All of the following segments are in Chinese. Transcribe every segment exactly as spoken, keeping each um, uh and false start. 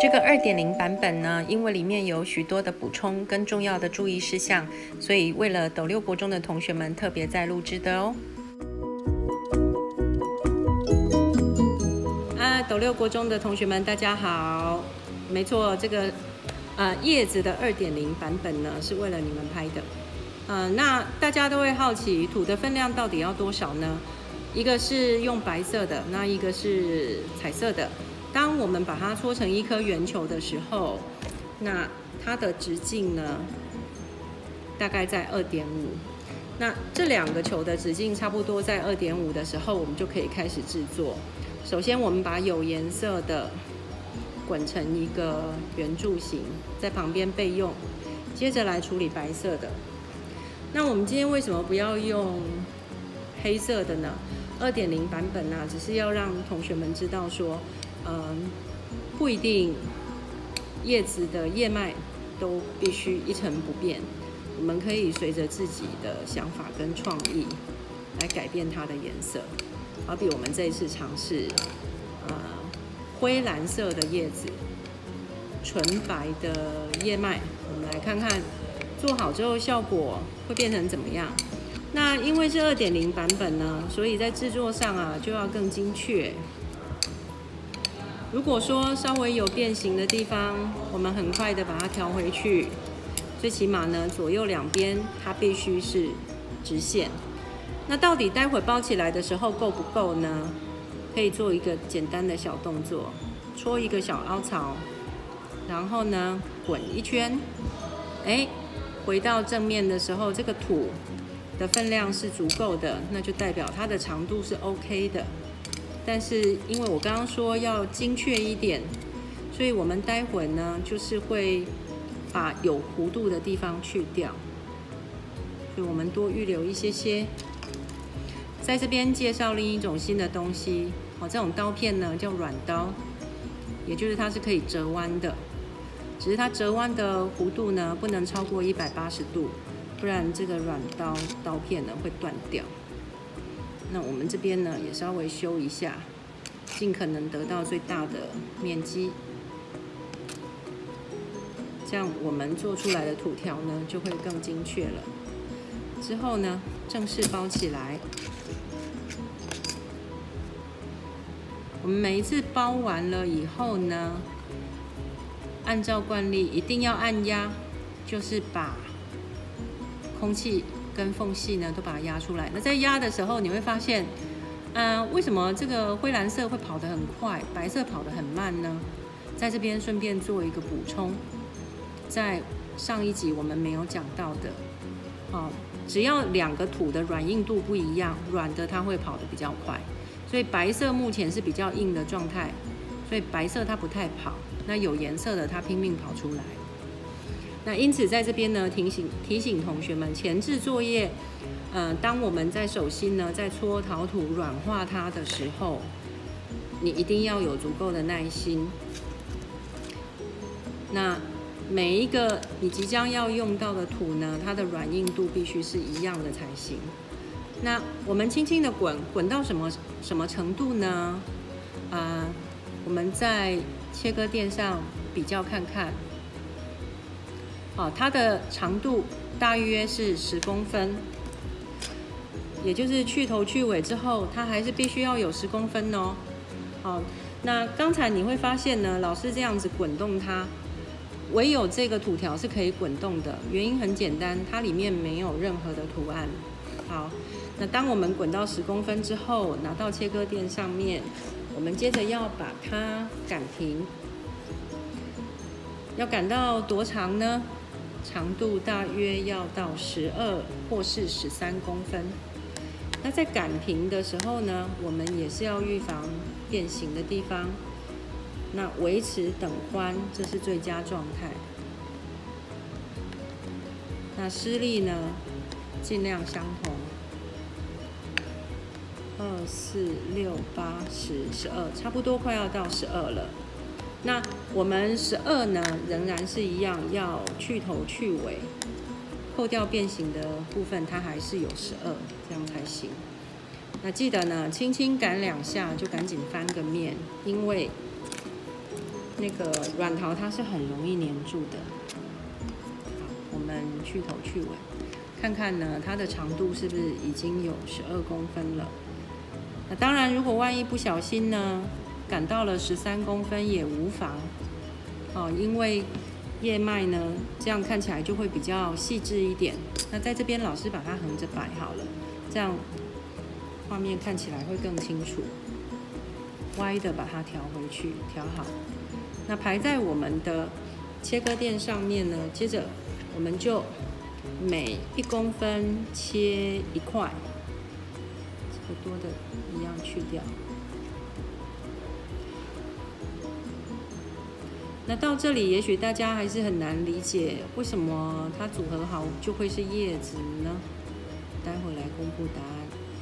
这个 二点零 版本呢，因为里面有许多的补充跟重要的注意事项，所以为了斗六国中的同学们特别在录制的哦。啊，斗六国中的同学们，大家好。没错，这个呃叶子的 二点零 版本呢，是为了你们拍的。呃，那大家都会好奇，土的分量到底要多少呢？一个是用白色的，那一个是彩色的。当我们把它搓成一颗圆球的时候，那它的直径呢，大概在 二点五。那这两个球的直径差不多在 二点五 的时候，我们就可以开始制作。首先，我们把有颜色的滚成一个圆柱形，在旁边备用。接着来处理白色的。那我们今天为什么不要用黑色的呢？ 二点零 版本啊，只是要让同学们知道说，嗯，不一定叶子的叶脉都必须一成不变，我们可以随着自己的想法跟创意来改变它的颜色。好比我们这一次尝试，呃，灰蓝色的叶子，纯白的叶脉，我们来看看做好之后效果会变成怎么样。 那因为是 二点零 版本呢，所以在制作上啊就要更精确。如果说稍微有变形的地方，我们很快的把它调回去。最起码呢，左右两边它必须是直线。那到底待会包起来的时候够不够呢？可以做一个简单的小动作，戳一个小凹槽，然后呢滚一圈，哎，回到正面的时候，这个土 的分量是足够的，那就代表它的长度是 OK 的。但是因为我刚刚说要精确一点，所以我们待会呢就是会把有弧度的地方去掉，所以我们多预留一些些。在这边介绍另一种新的东西，哦，这种刀片呢叫软刀，也就是它是可以折弯的，只是它折弯的弧度呢不能超过一百八十度。 不然这个软刀刀片呢会断掉。那我们这边呢也稍微修一下，尽可能得到最大的面积，这样我们做出来的土条呢就会更精确了。之后呢正式包起来。我们每一次包完了以后呢，按照惯例一定要按压，就是把 空气跟缝隙呢，都把它压出来。那在压的时候，你会发现，呃，为什么这个灰蓝色会跑得很快，白色跑得很慢呢？在这边顺便做一个补充，在上一集我们没有讲到的，哦，只要两个土的软硬度不一样，软的它会跑得比较快，所以白色目前是比较硬的状态，所以白色它不太跑，那有颜色的它拼命跑出来。 那因此，在这边呢，提醒提醒同学们，前置作业，呃，当我们在手心呢，在搓陶土软化它的时候，你一定要有足够的耐心。那每一个你即将要用到的土呢，它的软硬度必须是一样的才行。那我们轻轻的滚，滚到什么什么程度呢？啊、呃，我们在切割垫上比较看看。 哦，它的长度大约是十公分，也就是去头去尾之后，它还是必须要有十公分哦。好，那刚才你会发现呢，老师这样子滚动它，唯有这个土条是可以滚动的，原因很简单，它里面没有任何的图案。好，那当我们滚到十公分之后，拿到切割垫上面，我们接着要把它擀平，要擀到多长呢？ 长度大约要到十二或是十三公分。那在擀平的时候呢，我们也是要预防变形的地方。那维持等宽，这是最佳状态。那施力呢，尽量相同。二、四、六、八、十、十二，差不多快要到十二了。 那我们十二呢，仍然是一样，要去头去尾，扣掉变形的部分，它还是有十二，这样才行。那记得呢，轻轻擀两下就赶紧翻个面，因为那个软陶它是很容易粘住的。好，我们去头去尾，看看呢它的长度是不是已经有十二公分了。那当然，如果万一不小心呢，赶到了十三公分也无妨。哦，因为叶脉呢这样看起来就会比较细致一点。那在这边老师把它横着摆好了，这样画面看起来会更清楚。歪的把它调回去，调好。那排在我们的切割垫上面呢，接着我们就每一公分切一块，这个多的一样去掉。那到这里，也许大家还是很难理解，为什么它组合好就会是叶子呢？待会来公布答案。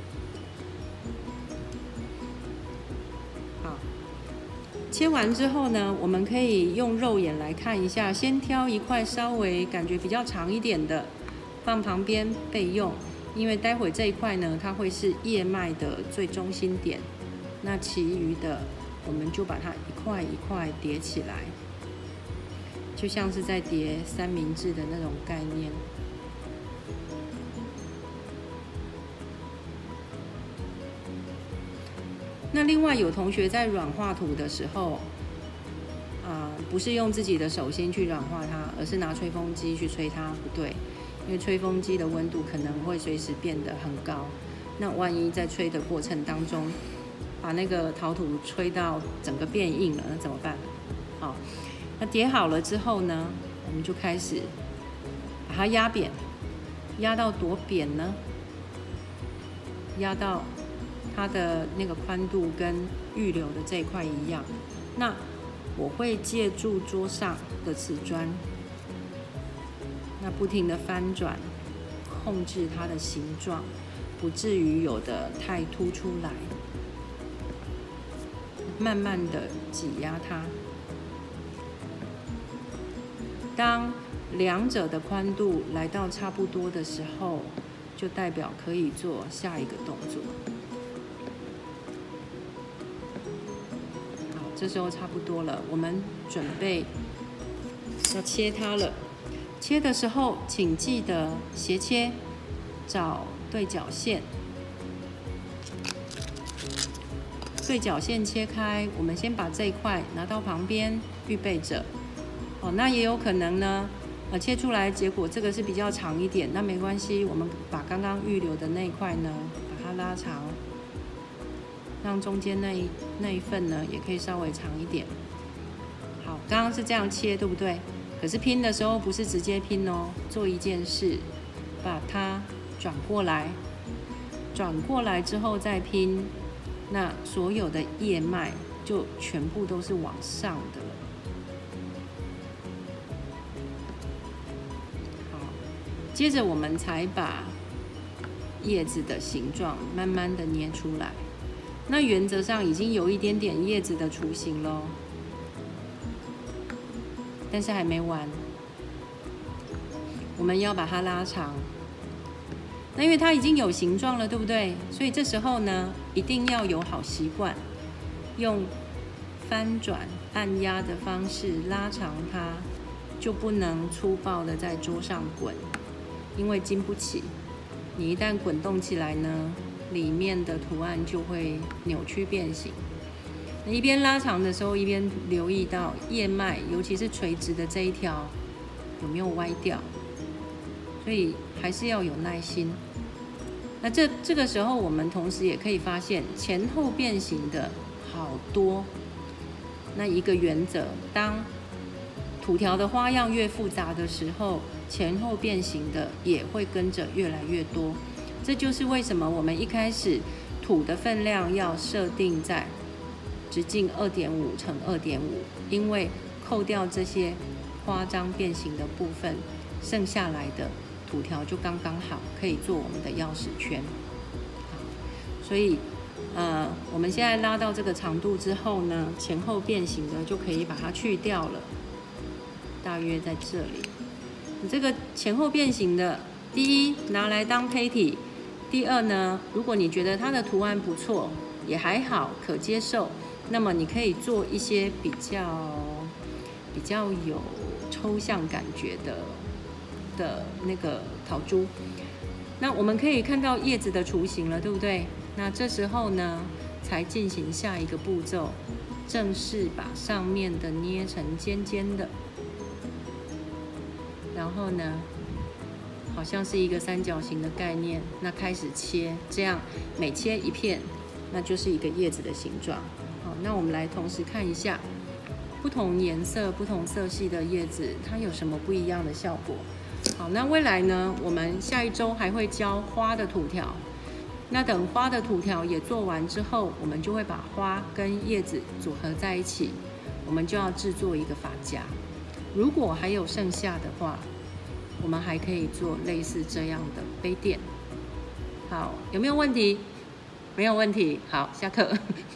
切完之后呢，我们可以用肉眼来看一下，先挑一块稍微感觉比较长一点的，放旁边备用。因为待会这一块呢，它会是叶脉的最中心点，那其余的我们就把它一块一块叠起来，就像是在叠三明治的那种概念。那另外有同学在软化土的时候，啊、呃，不是用自己的手心去软化它，而是拿吹风机去吹它，不对，因为吹风机的温度可能会随时变得很高，那万一在吹的过程当中，把那个陶土吹到整个变硬了，那怎么办？好，那叠好了之后呢，我们就开始把它压扁，压到多扁呢？压到它的那个宽度跟预留的这一块一样。那我会借助桌上的瓷砖，那不停的翻转，控制它的形状，不至于有的太凸出来。慢慢的挤压它。当两者的宽度来到差不多的时候，就代表可以做下一个动作。好，这时候差不多了，我们准备要切它了。切的时候，请记得斜切，找对角线。对角线切开，我们先把这一块拿到旁边预备着。哦，那也有可能呢，呃，切出来结果这个是比较长一点，那没关系，我们把刚刚预留的那一块呢，把它拉长，让中间那一那一份呢也可以稍微长一点。好，刚刚是这样切，对不对？可是拼的时候不是直接拼哦，做一件事，把它转过来，转过来之后再拼。那所有的叶脉就全部都是往上的了。好，接着我们才把叶子的形状慢慢的捏出来。那原则上已经有一点点叶子的雏形咯，但是还没完，我们要把它拉长。那因为它已经有形状了，对不对？所以这时候呢，一定要有好习惯，用翻转、按压的方式拉长它，就不能粗暴的在桌上滚，因为经不起。你一旦滚动起来呢，里面的图案就会扭曲变形。那一边拉长的时候，一边留意到叶脉，尤其是垂直的这一条有没有歪掉，所以还是要有耐心。那这这个时候，我们同时也可以发现前后变形的好多。那一个原则，当土条的花样越复杂的时候，前后变形的也会跟着越来越多。这就是为什么我们一开始土的分量要设定在直径 二点五乘二点五，因为扣掉这些夸张变形的部分，剩下来的土条就刚刚好，可以做我们的钥匙圈。好，所以，呃，我们现在拉到这个长度之后呢，前后变形的就可以把它去掉了，大约在这里。你这个前后变形的，第一拿来当胚体，第二呢，如果你觉得它的图案不错，也还好，可接受， 那么你可以做一些比较比较有抽象感觉的的那个陶珠。那我们可以看到叶子的雏形了，对不对？那这时候呢，才进行下一个步骤，正式把上面的捏成尖尖的，然后呢，好像是一个三角形的概念，那开始切，这样每切一片，那就是一个叶子的形状。好，那我们来同时看一下不同颜色、不同色系的叶子，它有什么不一样的效果。好，那未来呢，我们下一周还会教花的图条。那等花的图条也做完之后，我们就会把花跟叶子组合在一起，我们就要制作一个发夹。如果还有剩下的话，我们还可以做类似这样的杯垫。好，有没有问题？没有问题。好，下课。